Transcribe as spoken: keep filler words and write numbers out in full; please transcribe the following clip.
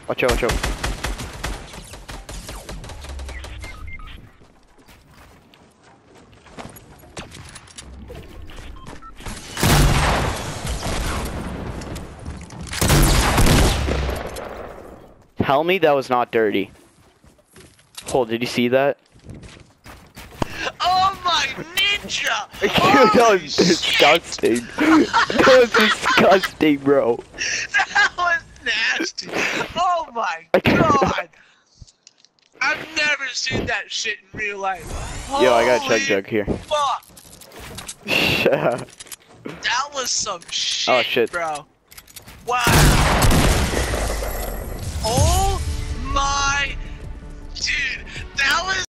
Watch out, watch out. Tell me that was not dirty. Cole, did you see that? Oh my ninja! That was disgusting. That was disgusting, bro. That was nasty. Oh my god. I've never seen that shit in real life. Yo, I got a Holy chug jug here. Fuck. That was some shit, Oh, shit. bro. Wow. Oh my, dude, that was